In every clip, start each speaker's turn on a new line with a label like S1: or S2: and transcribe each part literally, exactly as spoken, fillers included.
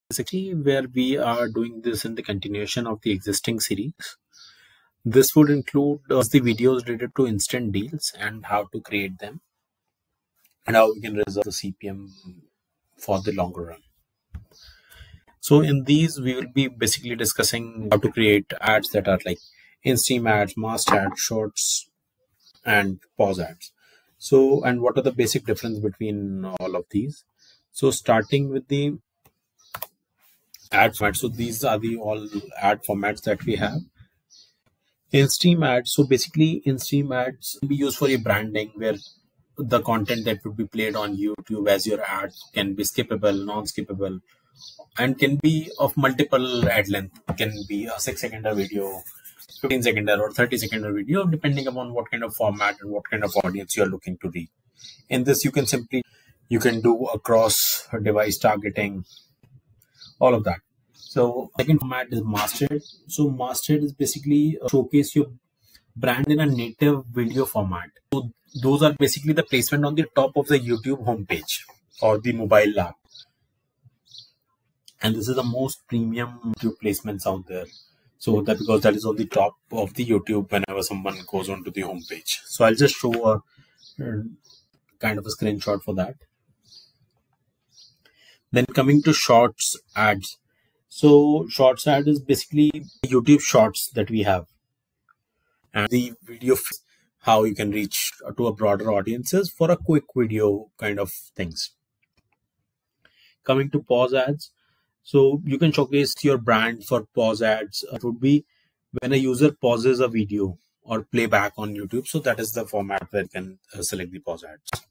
S1: Basically, where we are doing this in the continuation of the existing series. This would include uh, the videos related to instant deals and how to create them and how we can reserve the C P M for the longer run. So in these, we will be basically discussing how to create ads that are like in-stream ads, must ads, shorts, and pause ads. So, and what are the basic difference between all of these? So starting with the ad format. So these are the all ad formats that we have. In-stream ads. So basically, in-stream ads can be used for your branding, where the content that would be played on YouTube as your ad can be skippable, non-skippable, and can be of multiple ad length. It can be a six seconder video, fifteen seconder, or thirty seconder video, depending upon what kind of format and what kind of audience you are looking to reach. In this, you can simply you can do across device targeting, all of that. So second format is masthead. So masthead is basically uh, showcase your brand in a native video format. So those are basically the placement on the top of the YouTube homepage or the mobile app. And this is the most premium YouTube placements out there. So that because that is on the top of the YouTube whenever someone goes onto the homepage. So I'll just show a uh, kind of a screenshot for that. Then coming to shorts ads. So shorts ad is basically YouTube shorts that we have. And the video, how you can reach to a broader audiences for a quick video kind of things. Coming to pause ads. So you can showcase your brand for pause ads. It would be when a user pauses a video or playback on YouTube. So that is the format where you can uh, select the pause ads.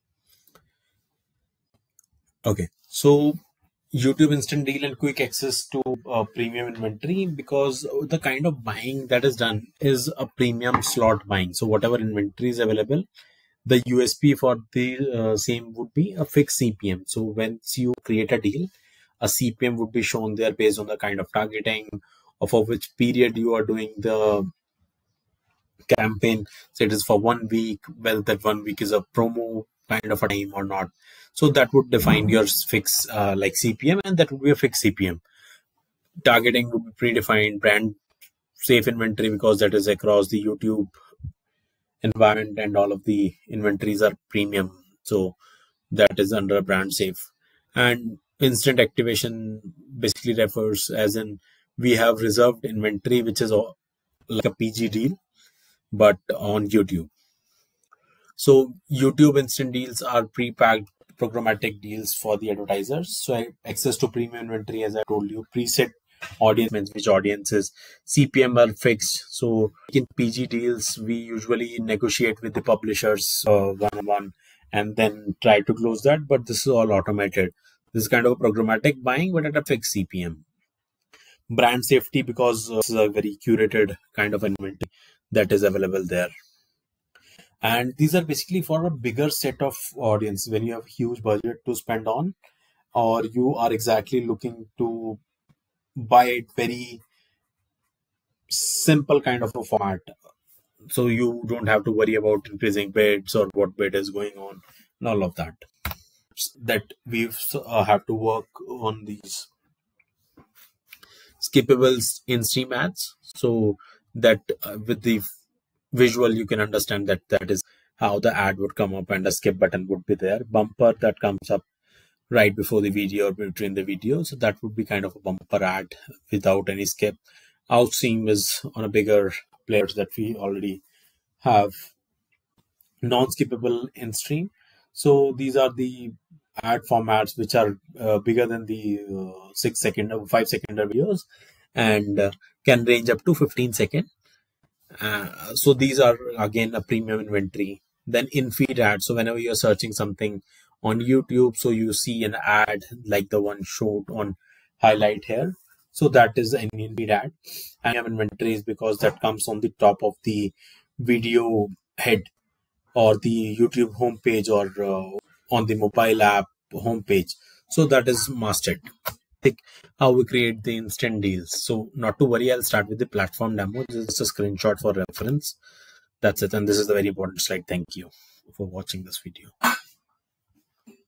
S1: Okay, so YouTube instant deal and quick access to uh, premium inventory, because the kind of buying that is done is a premium slot buying. So whatever inventory is available, the U S P for the uh, same would be a fixed C P M. So once you create a deal, a C P M would be shown there based on the kind of targeting or for which period you are doing the campaign. So it is for one week, well, that one week is a promo kind of a time or not. So that would define your fixed uh, like C P M, and that would be a fixed C P M. Targeting would be predefined, brand safe inventory, because that is across the YouTube environment and all of the inventories are premium. So that is under brand safe. And instant activation basically refers as in we have reserved inventory, which is like a P G deal, but on YouTube. So YouTube instant deals are pre-packed programmatic deals for the advertisers. So access to premium inventory, as I told you, preset audience, which audiences, C P M are fixed. So in P G deals, we usually negotiate with the publishers uh, one-on-one and then try to close that. But this is all automated. This is kind of a programmatic buying, but at a fixed C P M. Brand safety, because uh, this is a very curated kind of inventory that is available there. And these are basically for a bigger set of audience when you have huge budget to spend on, or you are exactly looking to buy it very simple kind of a format. So you don't have to worry about increasing bids or what bid is going on and all of that. That we uh, have to work on these skippables in-stream ads. So that uh, with the visual, you can understand that that is how the ad would come up and a skip button would be there. Bumper that comes up right before the video or between the video. So that would be kind of a bumper ad without any skip. Outstream is on a bigger players that we already have. Non-skippable in-stream. So these are the ad formats which are uh, bigger than the uh, six second or five second videos and uh, can range up to fifteen second. Uh, so these are again a premium inventory. Then in-feed ads. So whenever you're searching something on YouTube, so you see an ad like the one showed on highlight here. So that is an in-feed ad. And inventories, because that comes on the top of the video head or the YouTube homepage or uh, on the mobile app homepage. So that is masthead. How we create the instant deals. So not to worry, I'll start with the platform demo. This is a screenshot for reference. That's it. And this is the very important slide. Thank you for watching this video.